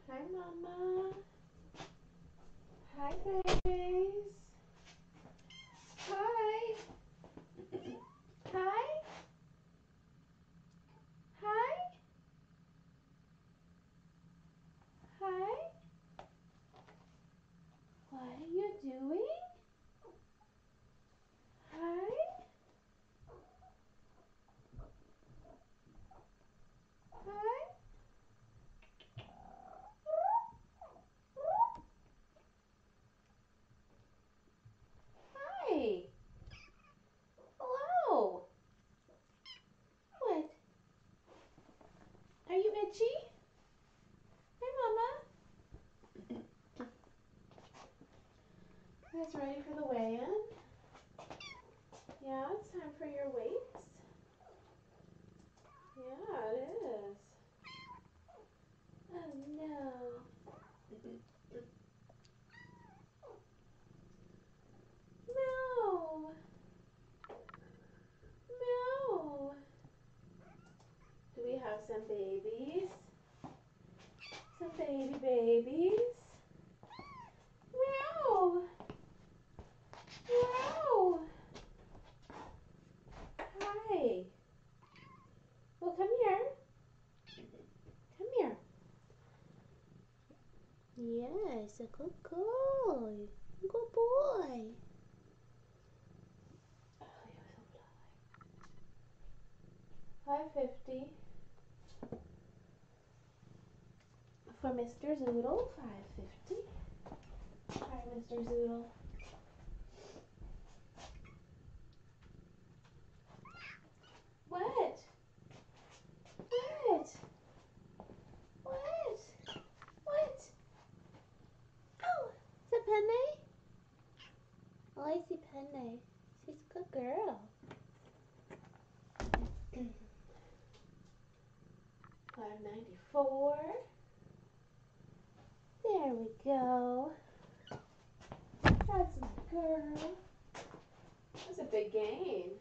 Hi, Mama. Hi, Grace. Hi. Hi. Hi. Hi. What are you doing? Hi. Hi. Hi. Hello. What? Are you itchy? Hi, Mama. You guys ready for the weigh-in? Yeah, it's time for your weights. Yeah, it is. Oh, no. No. No. Do we have some babies? Some babies? Meow. Meow. Hi. Well, come here. Come here. Yes, a good boy. Good boy. $5.50 for Mr. Zoodle. $5.50. Hi, Mr. Zoodle. What? What? What? What? Oh, is it Penne? Oh, I see Penne. She's a good girl. $5.94. There we go. That's my girl. That's a big gain.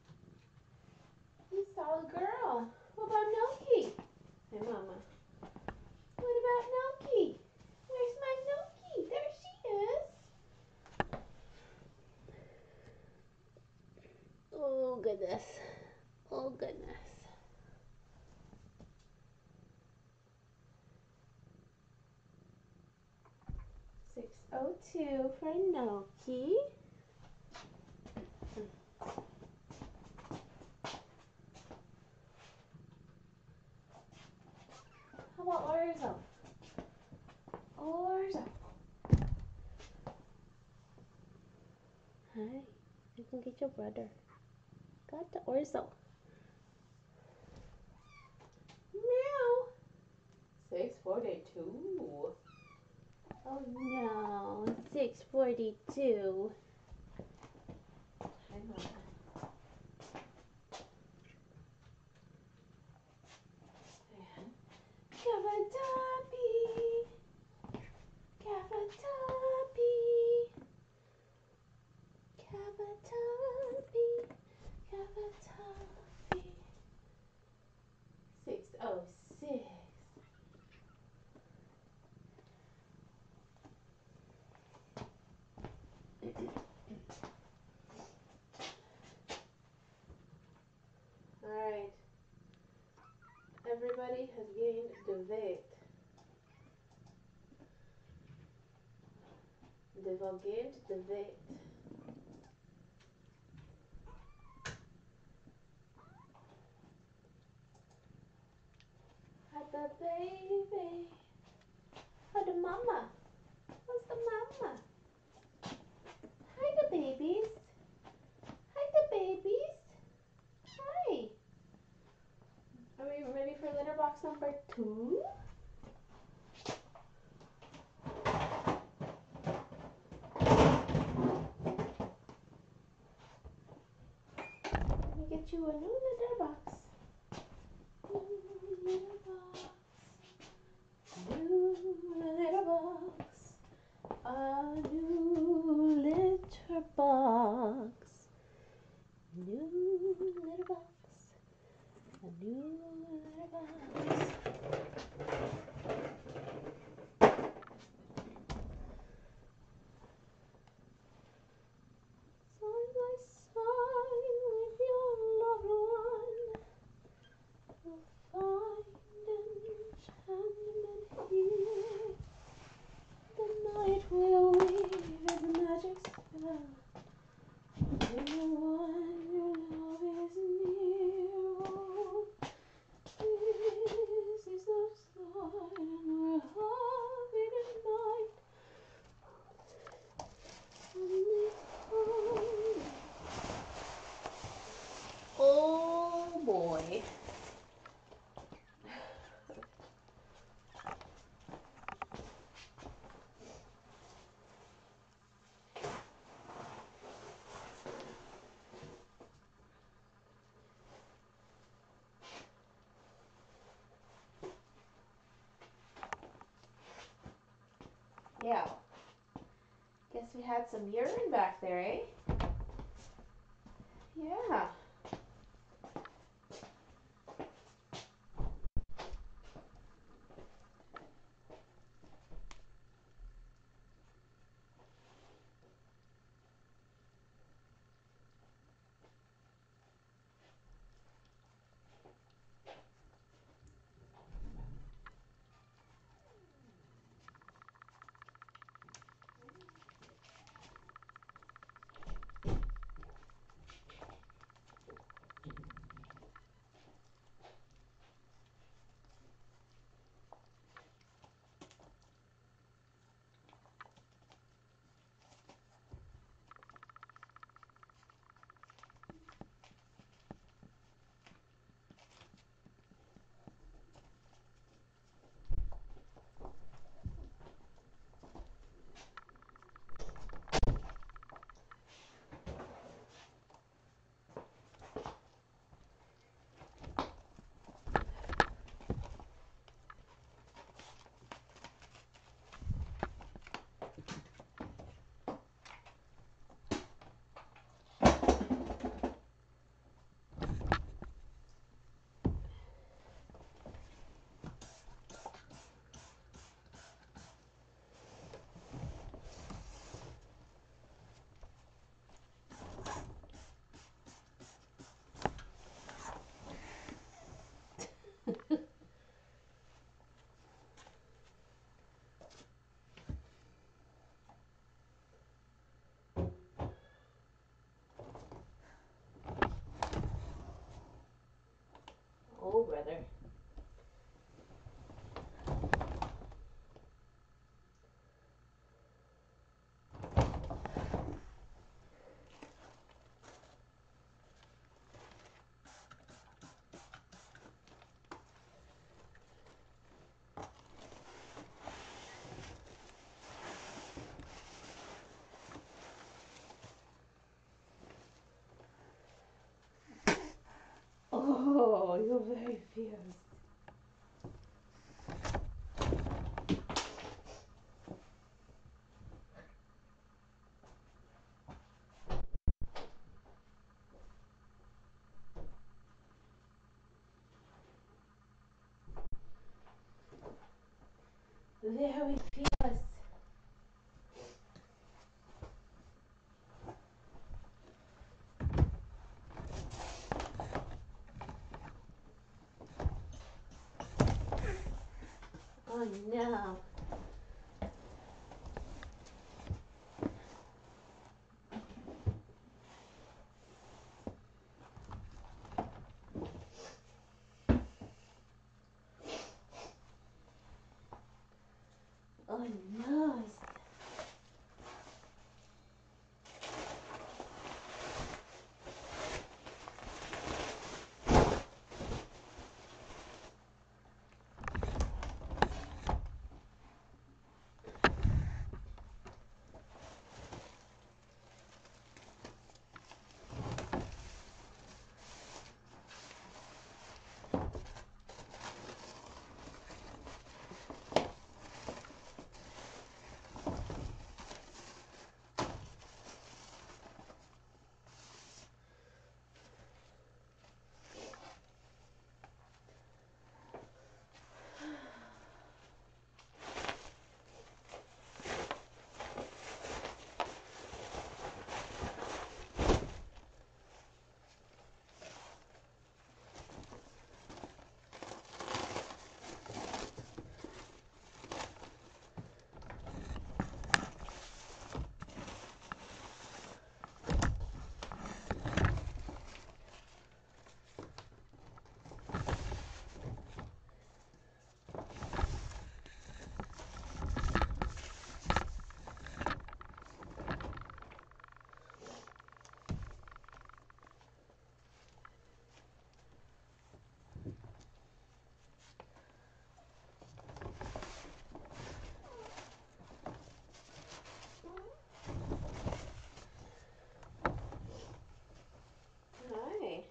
You solid girl. What about Gnocchi? Hey, Mama. What about Gnocchi? Where's my Gnocchi? There she is. Oh, goodness. Oh, goodness. $6.02 for Gnocchi. How about Orzo? Orzo. Hi. You can get your brother. Got the Orzo. Meow. $6.42. Oh no, $6.42. Hang on. Cavatappi. Cavatappi. Cavatappi. Cavatappi. 606. Alright. Everybody has gained the weight. They've all gained the weight. Hi, the baby. Hi, the mama. Where's the mama? Hi, the babies. Hi, the babies. Hi. Are we ready for litter box number 2? Let me get you a new litter box. New litter box. New litter box. A new litter box. New litter box. A new litter box. Yeah. Guess we had some urine back there, eh? Yeah. Oh, brother. Oh, you're very fierce. Very fierce. Oh no. Oh no. Hi.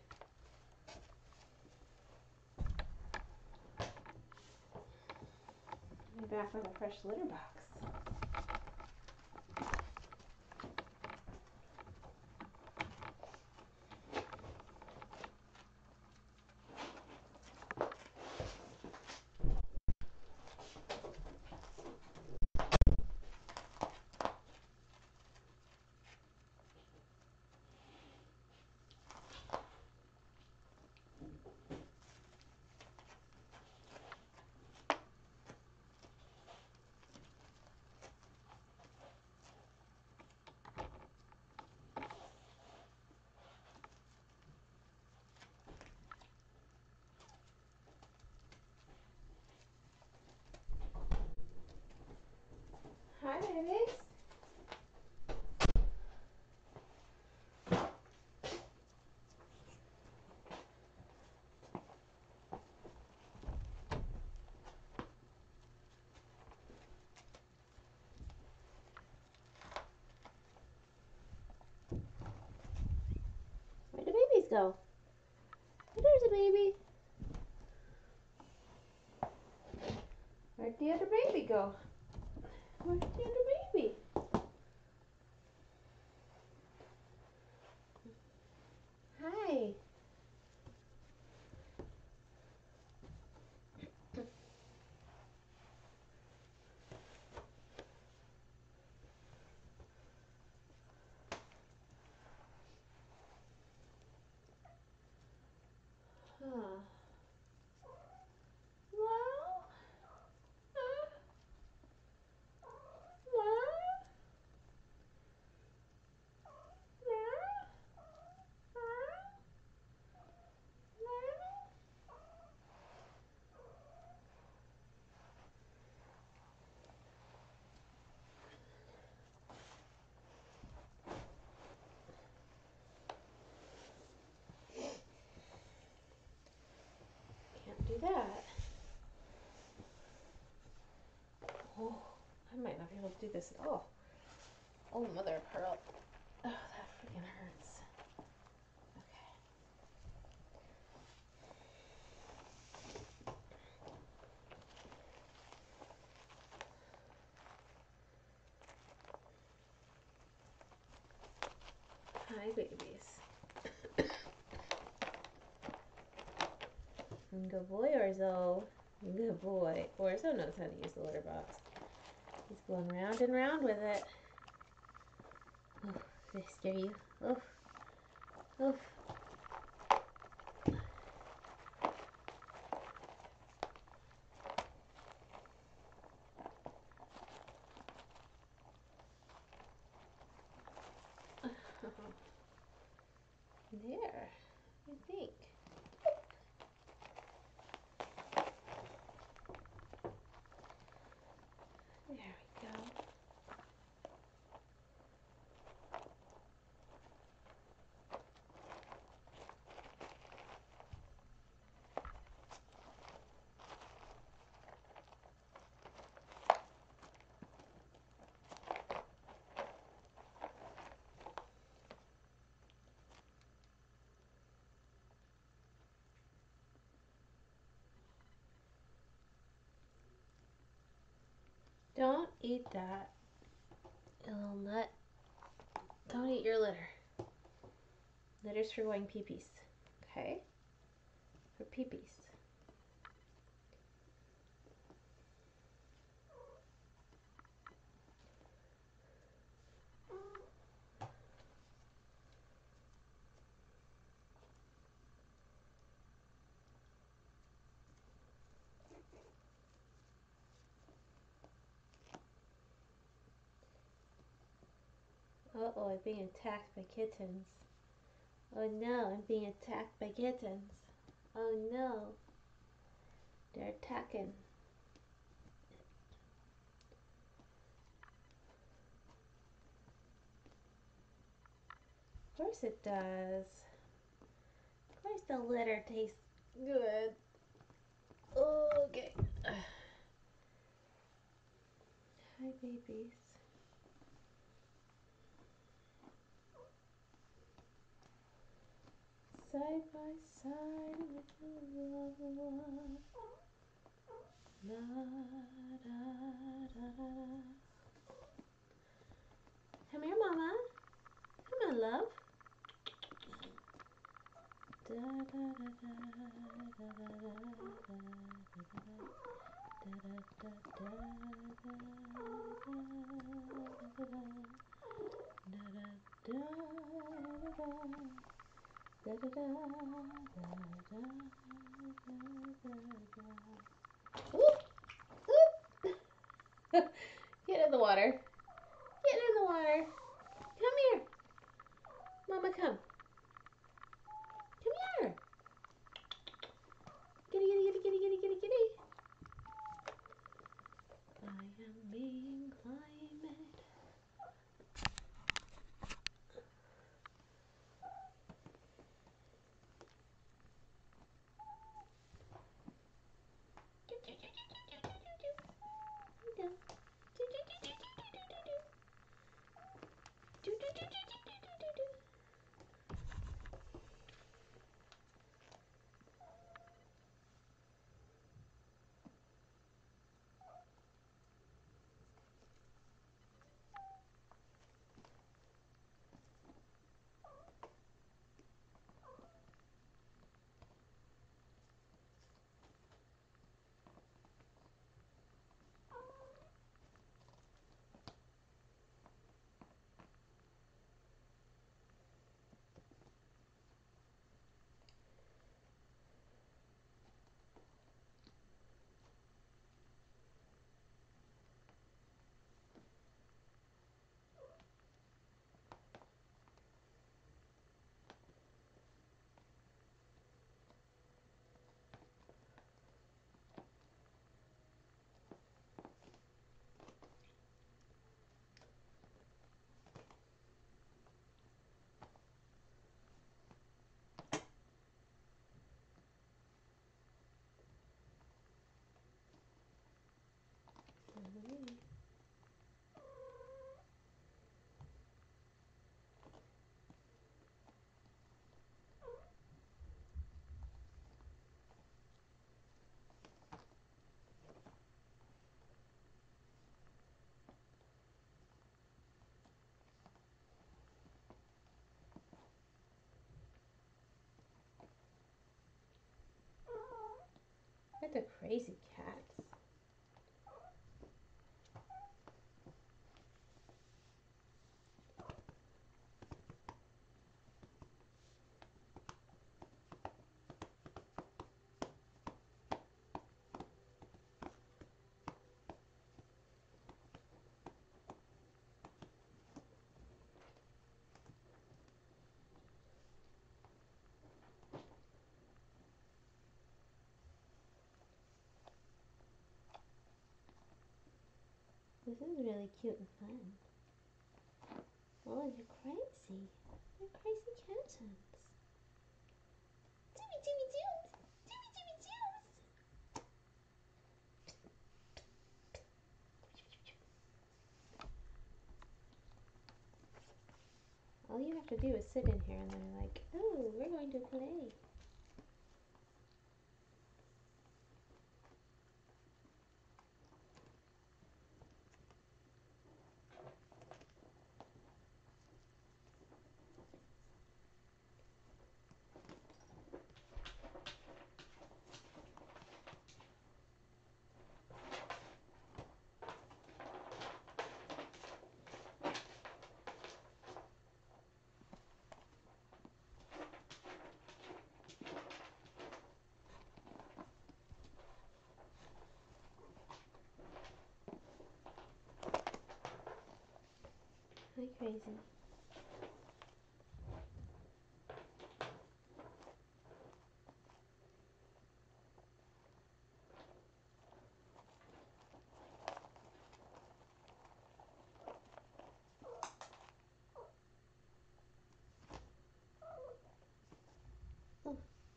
You're back with a fresh litter box. go? There's a baby. Where'd the other baby go? Where'd the other baby? Hi. Huh. Well, can't do that. Oh, I might not be able to do this at all. Oh, mother of pearl. Oh, that freaking hurts. Okay. Hi, babies. Good boy, Orzo. Good boy. Orzo knows how to use the litter box. He's going round and round with it. Oh, did I scare you? Oh, oh. There, I think. There we go. Don't eat that, you little nut. Don't eat your litter. Litter's for going pee-pees, okay? For pee-pees. Uh-oh, I'm being attacked by kittens. Oh no, I'm being attacked by kittens. Oh no. They're attacking. Of course it does. Of course the litter tastes good. Okay. Hi, babies. Side by side with the love one. La, da, da, da. Come here, Mama. Come on, love. Da, da, da, da, da, da, Get in the water. Get in the water. Come here. Mama, come. Come here. Giddy, giddy, giddy, giddy, giddy, giddy, giddy. I am being climate. at the crazy cats. This is really cute and fun. Oh, they're crazy. They're crazy kittens. Jimmy, Jimmy, Jooms! Jimmy, Jimmy, Jooms! All you have to do is sit in here and they're like, oh, we're going to play. Hi, crazy. Oh.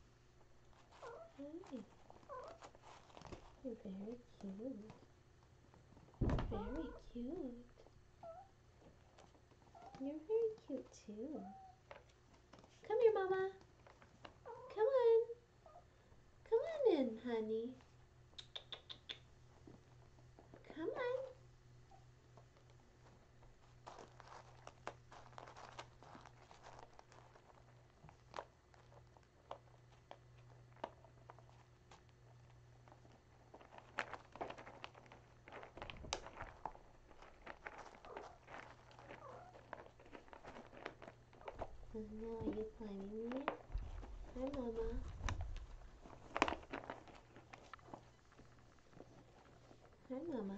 Hi. You're very cute. Very cute. You're very cute too. Come here, Mama. Come on. Come on in, honey. Come on. Oh no, are you climbing me? Hi, Mama. Hi, Mama.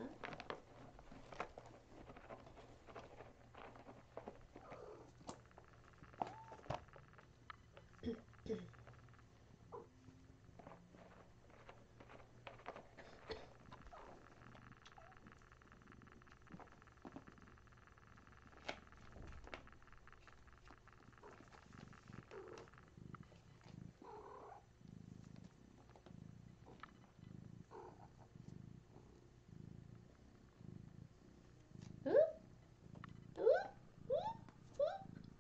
Oop, oop, oop, oop.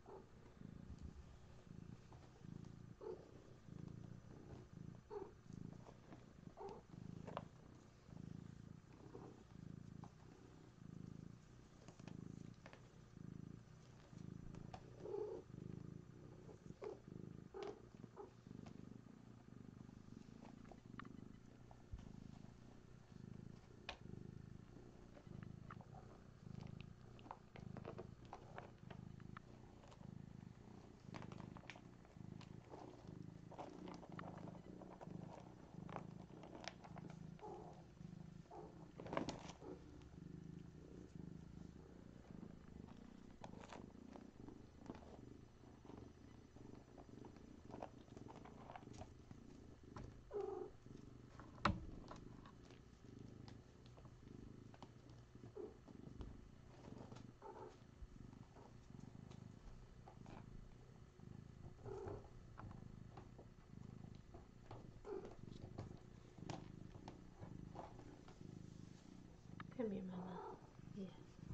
Come here, Mama. Yeah.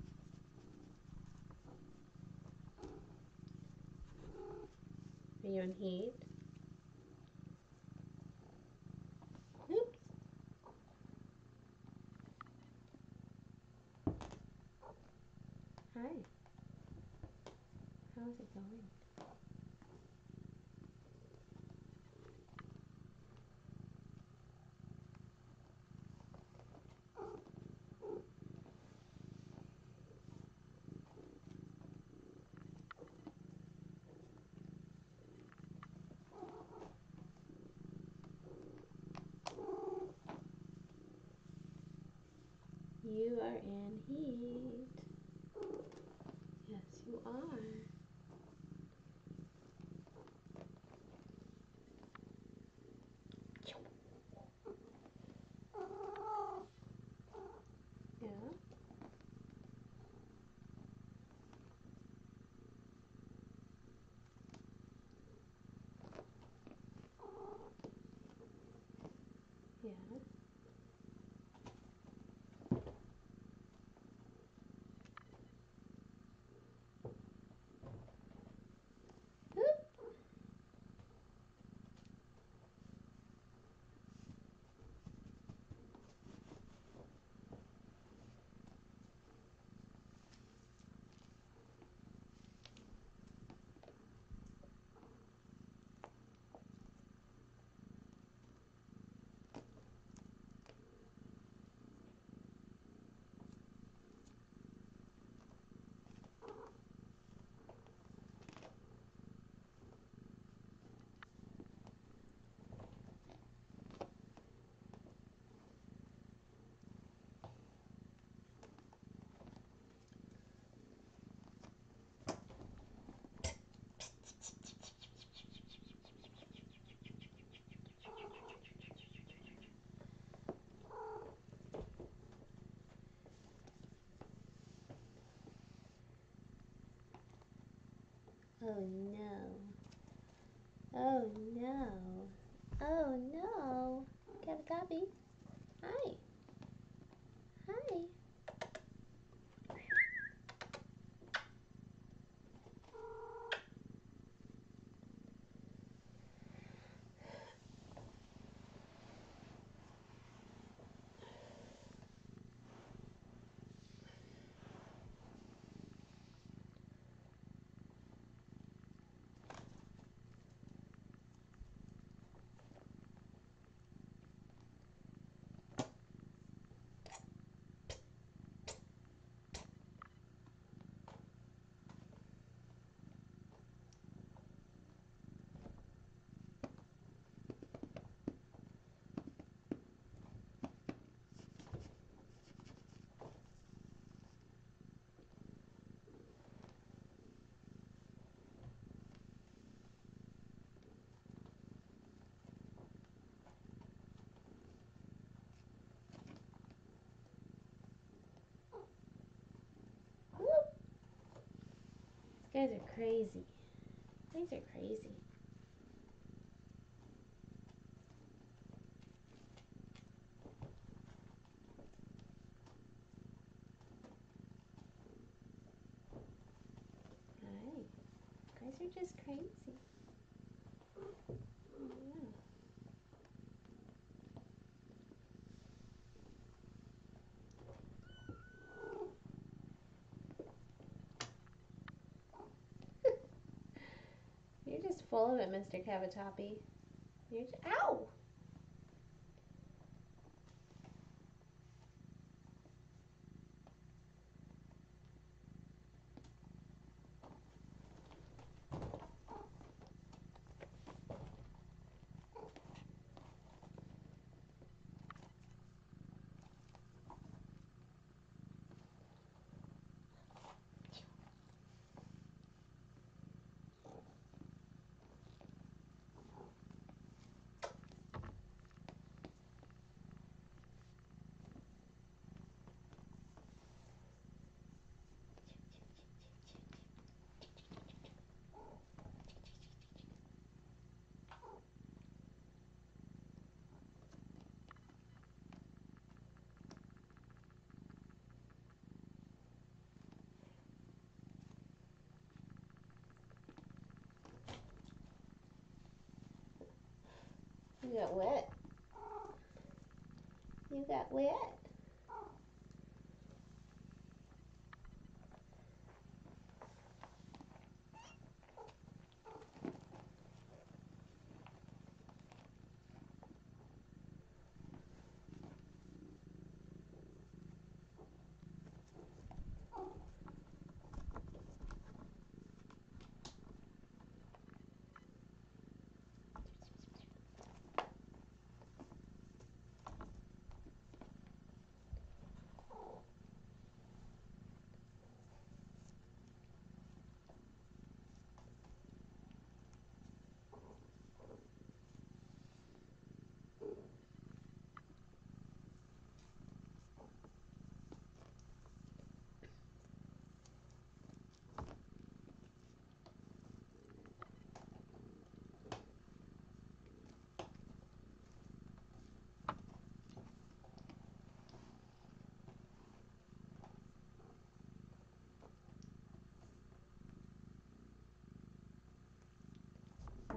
Are you in heat? Oops. Hi. How's it going? You are in heat. Yes, you are. Yeah. Yeah. Oh no. Oh no. Oh no. Cavatappi. Hi. Hi. You guys are crazy. You guys are crazy. Hi. You guys are just crazy. Yeah. You're just full of it, Mr. Cavatappi. You're just, ow! You got wet. You got wet.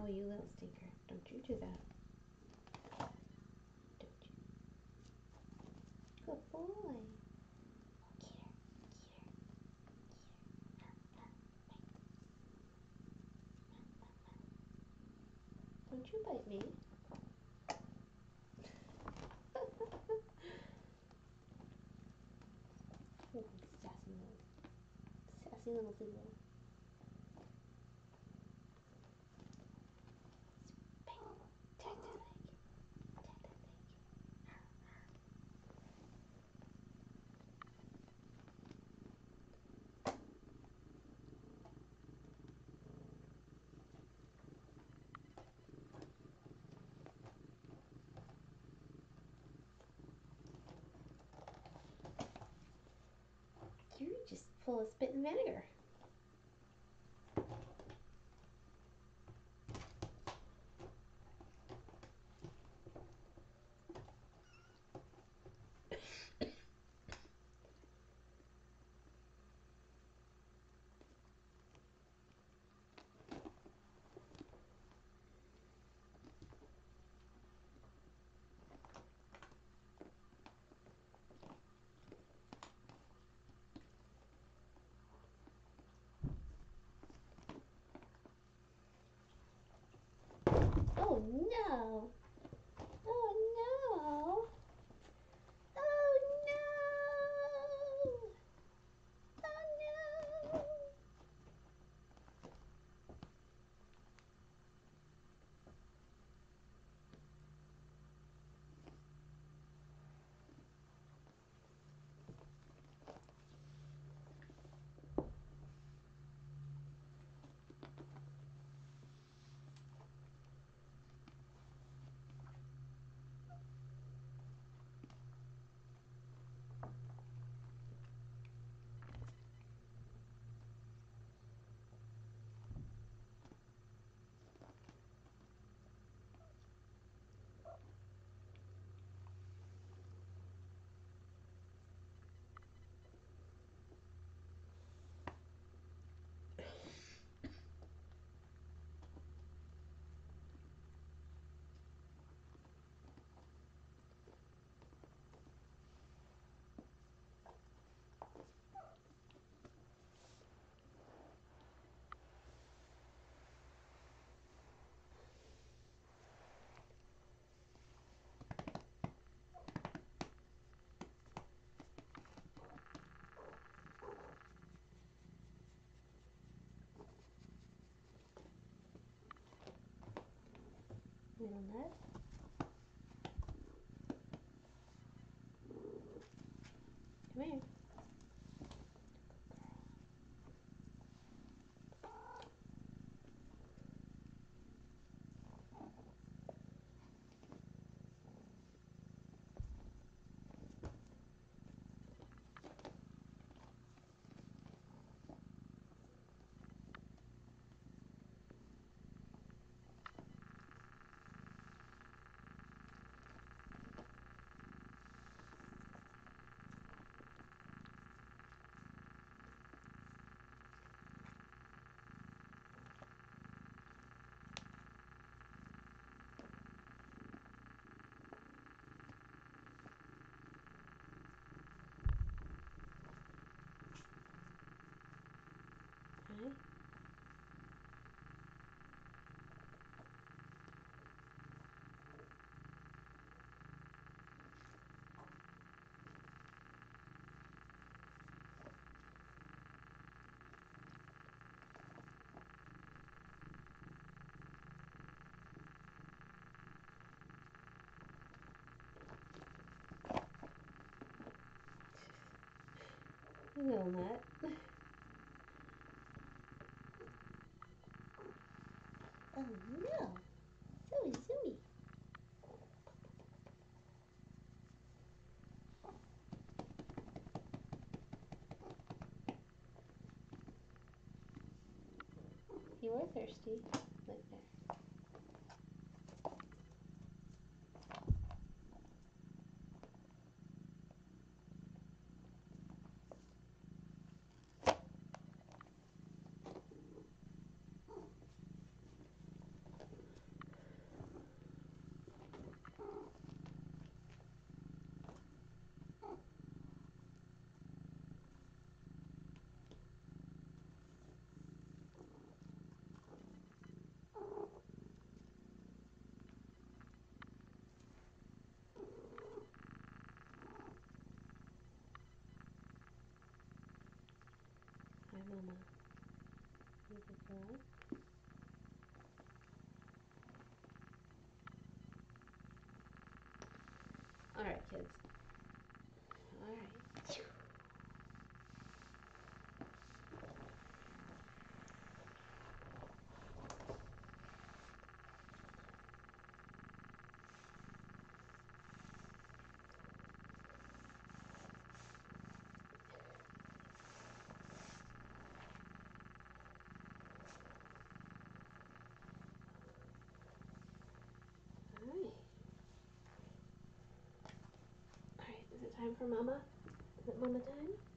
Oh, you little stinker. Don't you do that. Don't you. Good boy. Get her. Don't you bite me. Oh, sassy little Zoodle. Tag that leg. You're just full of spit and vinegar. Oh no! Oh no! Oh no! Oh no! Little nut. Come here. Okay. Little nut. Oh no! Zooey, Zooey. You were thirsty. Look there. Mama. You good girl. Alright, kids. Alright. Alright. Alright, is it time for Mama? Is it Mama time?